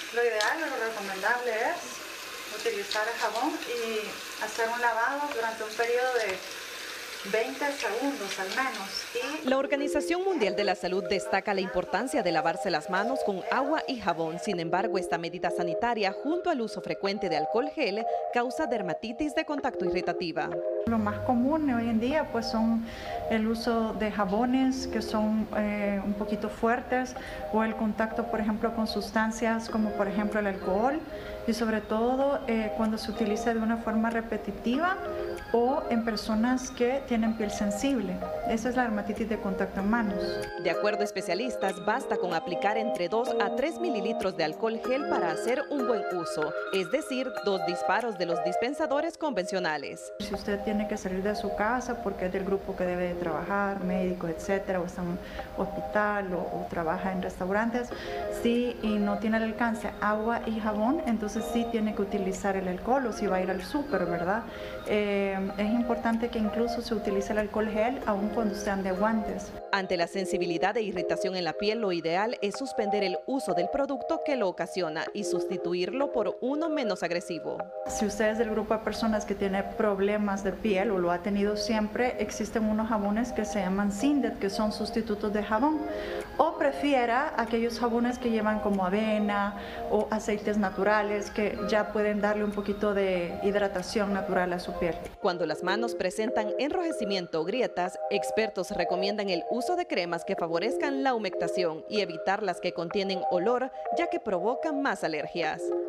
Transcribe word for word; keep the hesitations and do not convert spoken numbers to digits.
Lo ideal, lo recomendable es utilizar el jabón y hacer un lavado durante un periodo de veinte segundos al menos. Y La Organización Mundial de la Salud destaca la importancia de lavarse las manos con agua y jabón. Sin embargo, esta medida sanitaria, junto al uso frecuente de alcohol gel, causa dermatitis de contacto irritativa. Lo más común hoy en día pues son el uso de jabones que son eh, un poquito fuertes, o el contacto, por ejemplo, con sustancias como por ejemplo el alcohol, y sobre todo eh, cuando se utiliza de una forma repetitiva o en personas que tienen piel sensible. Esa es la dermatitis de contacto en manos. De acuerdo a especialistas, basta con aplicar entre dos a tres mililitros de alcohol gel para hacer un buen uso, es decir, dos disparos de los dispensadores convencionales. Si usted tiene que salir de su casa porque es del grupo que debe de trabajar, médicos, etcétera, o está en un hospital o, o trabaja en restaurantes, sí, y no tiene al alcance agua y jabón, entonces sí tiene que utilizar el alcohol, o si va a ir al súper, ¿verdad? Eh, es importante que incluso se utilice el alcohol gel aun cuando sean de guantes. Ante la sensibilidad e irritación en la piel, lo ideal es suspender el uso del producto que lo ocasiona y sustituirlo por uno menos agresivo. Si usted es del grupo de personas que tiene problemas de piel o lo ha tenido siempre, existen unos jabones que se llaman Sindet, que son sustitutos de jabón. O prefiera aquellos jabones que llevan como avena o aceites naturales, que ya pueden darle un poquito de hidratación natural a su piel. Cuando las manos presentan enrojecimiento o grietas, expertos recomiendan el uso de cremas que favorezcan la humectación y evitar las que contienen olor, ya que provocan más alergias.